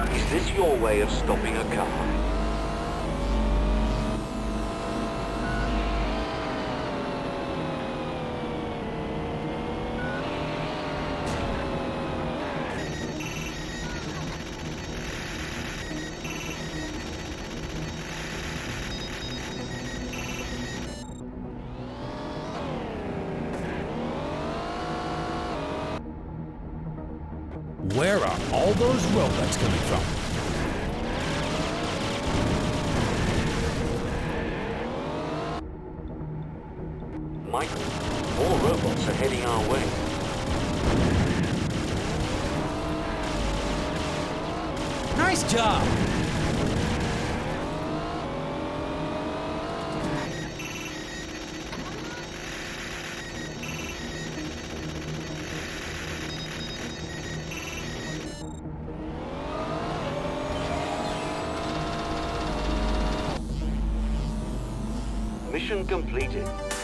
Is this your way of stopping a car? Where are all those robots coming from? Michael, more robots are heading our way. Nice job! Mission completed.